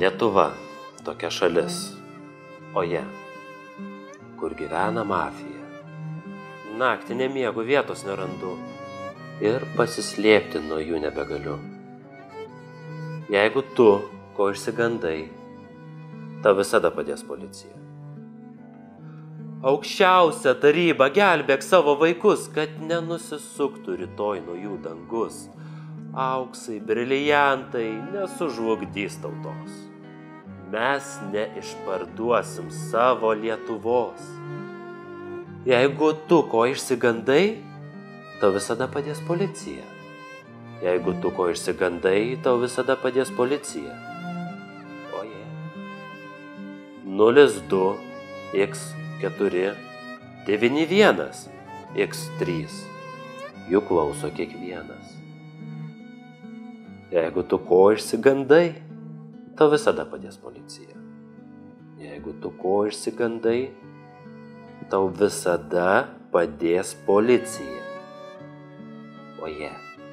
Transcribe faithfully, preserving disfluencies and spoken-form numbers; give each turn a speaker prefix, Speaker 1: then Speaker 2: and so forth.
Speaker 1: Lietuva – tokia šalis, o jie, kur gyvena mafija. Naktį nemiegu, vietos nerandu ir pasislėpti nuo jų nebegaliu. Jeigu tu, ko išsigandai, tau visada padės policija. Aukščiausia taryba, gelbėk savo vaikus, kad nenusisuktų rytoj nuo jų dangus. Auksai, briliantai nesužlugdys tautos. Mes neišparduosim savo Lietuvos. Jeigu tu ko išsigandai, tau visada padės policija. Jeigu tu ko išsigandai, tau visada padės policija. Oje. nulis du iks keturi devyni vienas iks trys. Jų klauso kiekvienas. Jeigu tu ko išsigandai, tau visada padės policija. Jeigu tu ko išsigandai, tau visada padės policija. Oje.